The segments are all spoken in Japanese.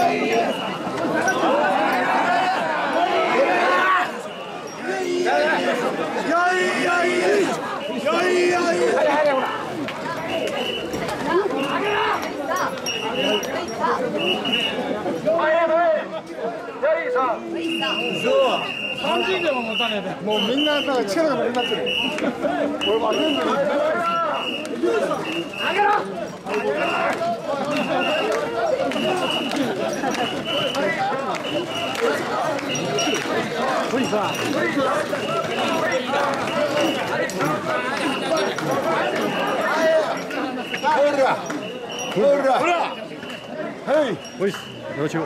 30でも持たねえで。 もうみんななんか力がなくなってる。俺もあげるんだよ。あげろ。ほいさ。ほら。ほら。ほら。はい。ほい。よろしく。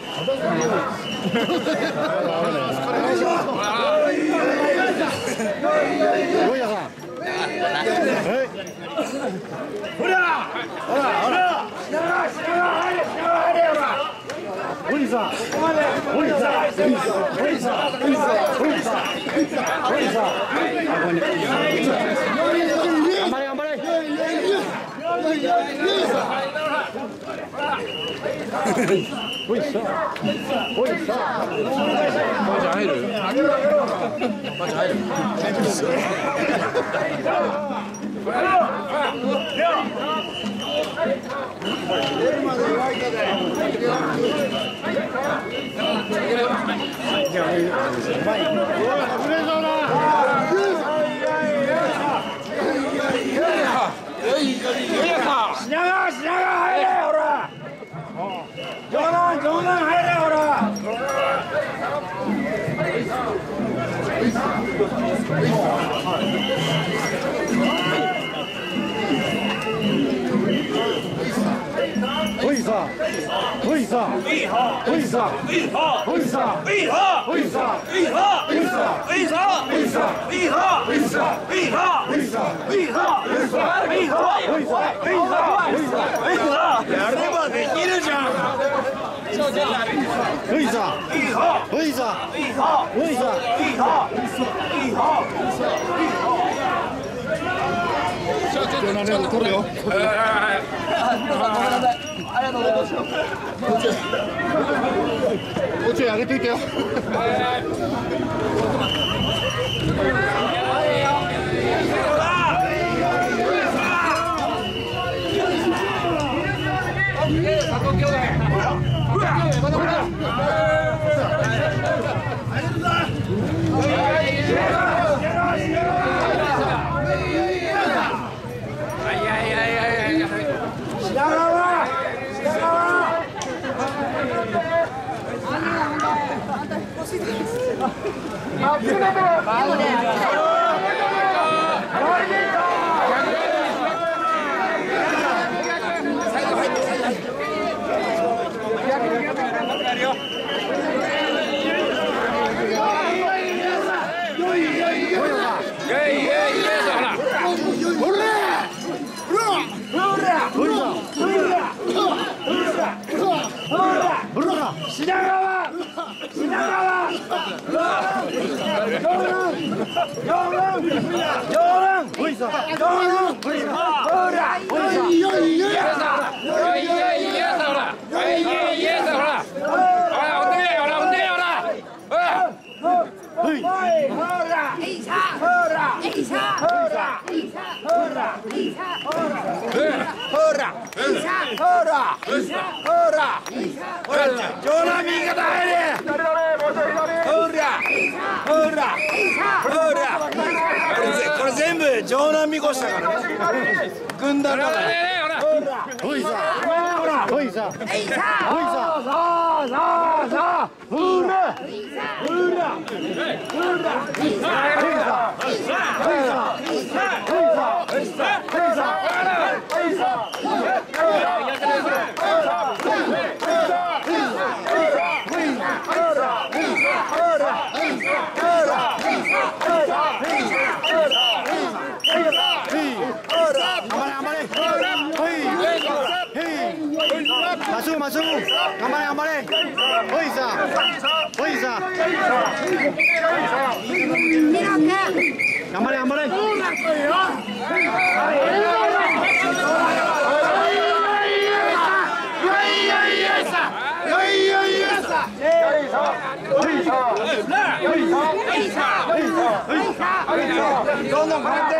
おちょいあげといてよ。これ全部城南みこしだからね。軍団だから。ほいさ。ほいさ。ほいさ。ほら。ほら。masuk gambar hoi sa gambar どんどんかかって。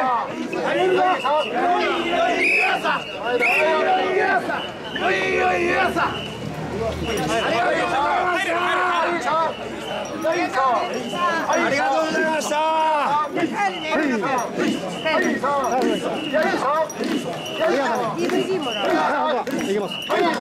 ありがとうございました。いきます。